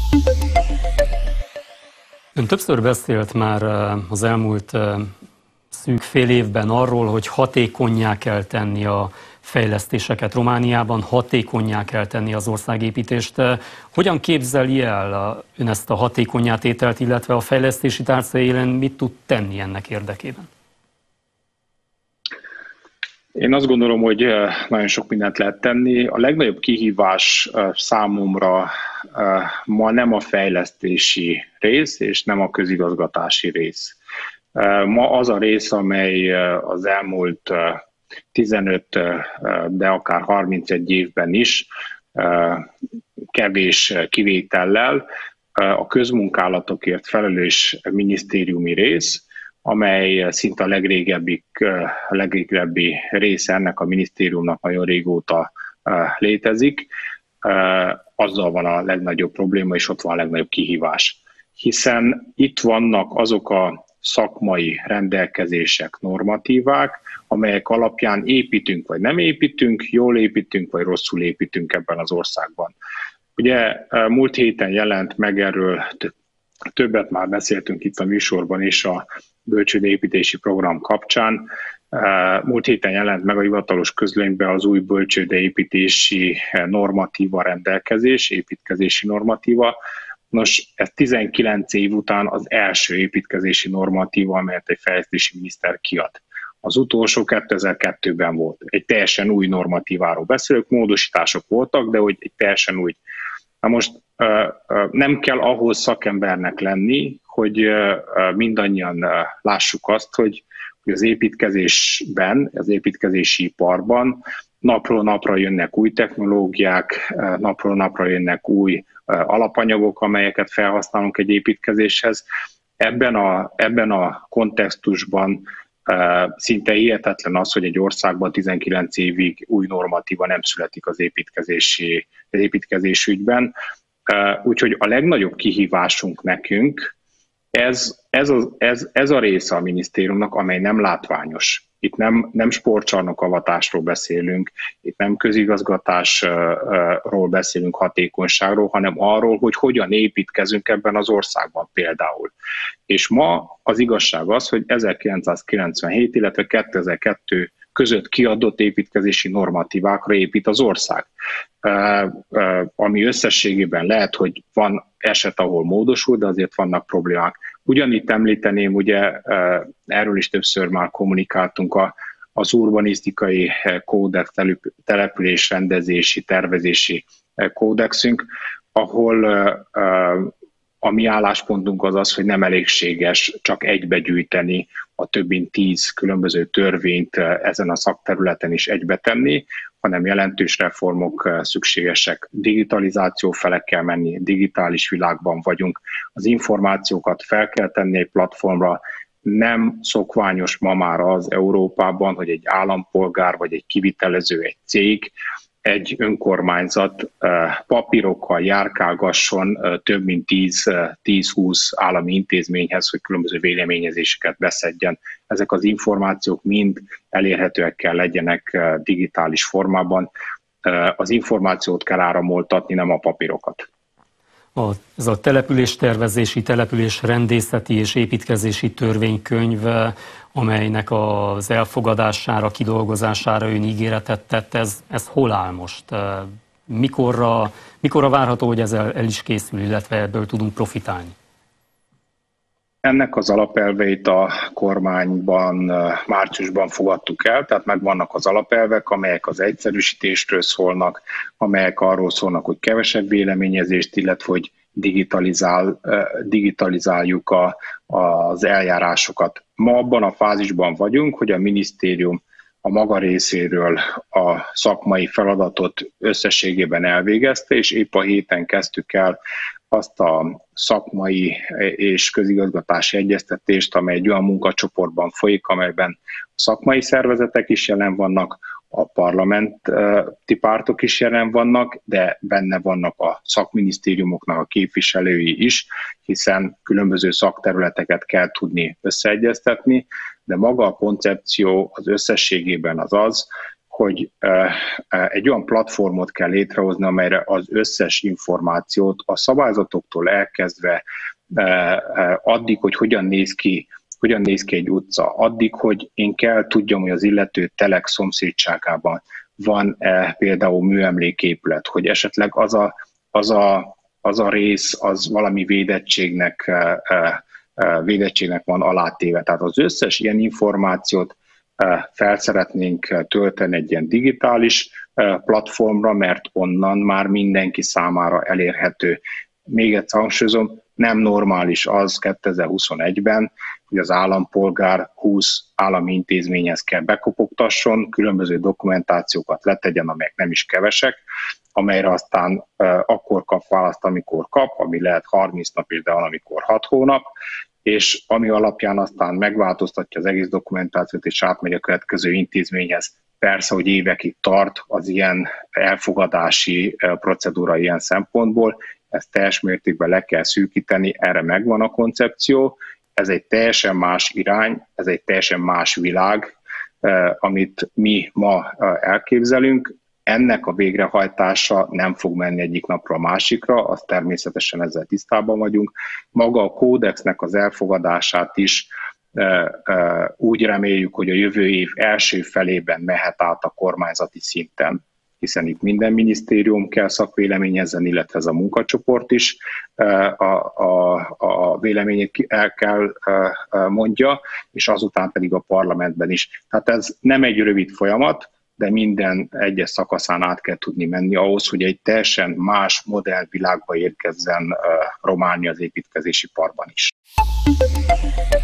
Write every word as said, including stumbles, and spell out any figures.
Ön többször beszélt már az elmúlt szűk fél évben arról, hogy hatékonnyá kell tenni a fejlesztéseket Romániában, hatékonnyá kell tenni az országépítést. Hogyan képzeli el ön ezt a hatékonnyá tételt, illetve a fejlesztési tárca élen mit tud tenni ennek érdekében? Én azt gondolom, hogy nagyon sok mindent lehet tenni. A legnagyobb kihívás számomra ma nem a fejlesztési rész, és nem a közigazgatási rész. Ma az a rész, amely az elmúlt tizenöt, de akár harmincegy évben is kevés kivétellel a közmunkálatokért felelős minisztériumi rész, amely szinte a legrégebbi, a legrégebbi része ennek a minisztériumnak nagyon régóta létezik. Azzal van a legnagyobb probléma, és ott van a legnagyobb kihívás. Hiszen itt vannak azok a szakmai rendelkezések, normatívák, amelyek alapján építünk vagy nem építünk, jól építünk vagy rosszul építünk ebben az országban. Ugye múlt héten jelent meg erről, többet már beszéltünk itt a műsorban és a bölcsődeépítési program kapcsán. Múlt héten jelent meg a hivatalos közlönybe az új bölcsődeépítési normatíva rendelkezés, építkezési normatíva. Nos, ez tizenkilenc év után az első építkezési normatíva, amelyet egy fejlesztési miniszter kiad. Az utolsó kétezer-kettőben volt. Egy teljesen új normatíváról beszélök, módosítások voltak, de hogy egy teljesen új. Na most nem kell ahhoz szakembernek lenni, hogy mindannyian lássuk azt, hogy az építkezésben, az építkezési iparban napról napra jönnek új technológiák, napról napra jönnek új alapanyagok, amelyeket felhasználunk egy építkezéshez. Ebben a, ebben a kontextusban szinte hihetetlen az, hogy egy országban tizenkilenc évig új normatíva nem születik az építkezési, az építkezés ügyben. Úgyhogy a legnagyobb kihívásunk nekünk ez, ez, a, ez, ez a része a minisztériumnak, amely nem látványos. Itt nem, nem sportcsarnokavatásról beszélünk, itt nem közigazgatásról beszélünk, hatékonyságról, hanem arról, hogy hogyan építkezünk ebben az országban például. És ma az igazság az, hogy ezerkilencszázkilencvenhét, illetve kétezer-kettő között kiadott építkezési normatívákra épít az ország. Ami összességében lehet, hogy van eset, ahol módosul, de azért vannak problémák. Ugyanitt említeném, ugye erről is többször már kommunikáltunk, a, az urbanisztikai kódex, településrendezési, tervezési kódexünk, ahol a mi álláspontunk az az, hogy nem elégséges csak egybegyűjteni a több mint tíz különböző törvényt ezen a szakterületen is egybetenni, hanem jelentős reformok szükségesek. Digitalizáció fele kell menni, digitális világban vagyunk. Az információkat fel kell tenni egy platformra. Nem szokványos ma már az Európában, hogy egy állampolgár vagy egy kivitelező, egy cég, egy önkormányzat papírokkal járkálgasson több mint tíz-húsz állami intézményhez, hogy különböző véleményezéseket beszedjen. Ezek az információk mind elérhetőek kell legyenek digitális formában. Az információt kell áramoltatni, nem a papírokat. A, ez a településtervezési, településrendészeti és építkezési törvénykönyv, amelynek az elfogadására, kidolgozására ön ígéretet tett, ez, ez hol áll most? Mikorra, mikorra várható, hogy ez el, el is készül, illetve ebből tudunk profitálni? Ennek az alapelveit a kormányban márciusban fogadtuk el, tehát megvannak az alapelvek, amelyek az egyszerűsítésről szólnak, amelyek arról szólnak, hogy kevesebb véleményezést, illetve hogy digitalizál, digitalizáljuk a, az eljárásokat. Ma abban a fázisban vagyunk, hogy a minisztérium a maga részéről a szakmai feladatot összességében elvégezte, és épp a héten kezdtük el azt a szakmai és közigazgatási egyeztetést, amely egy olyan munkacsoportban folyik, amelyben a szakmai szervezetek is jelen vannak, a parlamenti pártok is jelen vannak, de benne vannak a szakminisztériumoknak a képviselői is, hiszen különböző szakterületeket kell tudni összeegyeztetni, de maga a koncepció az összességében az az, hogy egy olyan platformot kell létrehozni, amelyre az összes információt a szabályzatoktól elkezdve addig, hogy hogyan néz ki, hogyan néz ki egy utca, addig, hogy én kell tudjam, hogy az illető telek szomszédságában van-e például műemléképület, hogy esetleg az a, az a, az a rész, az valami védettségnek, védettségnek van alátéve. Tehát az összes ilyen információt fel szeretnénk tölteni egy ilyen digitális platformra, mert onnan már mindenki számára elérhető. Még egyszer hangsúlyozom, nem normális az kétezer-huszonegyben, hogy az állampolgár húsz állami intézményhez kell bekopogtasson, különböző dokumentációkat letegyen, amelyek nem is kevesek, amelyre aztán uh, akkor kap választ, amikor kap, ami lehet harminc nap is, de valamikor hat hónap, és ami alapján aztán megváltoztatja az egész dokumentációt, és átmegy a következő intézményhez. Persze, hogy évekig tart az ilyen elfogadási uh, procedúra ilyen szempontból, ezt teljes mértékben le kell szűkíteni, erre megvan a koncepció, ez egy teljesen más irány, ez egy teljesen más világ, amit mi ma elképzelünk. Ennek a végrehajtása nem fog menni egyik napra a másikra, azt természetesen ezzel tisztában vagyunk. Maga a kódexnek az elfogadását is úgy reméljük, hogy a jövő év első felében mehet át a kormányzati szinten, hiszen itt minden minisztérium kell szakvéleményezzen, illetve ez a munkacsoport is a, a, a véleményét el kell mondja, és azután pedig a parlamentben is. Tehát ez nem egy rövid folyamat, de minden egyes szakaszán át kell tudni menni ahhoz, hogy egy teljesen más modellvilágba érkezzen Románia az építkezési parban is.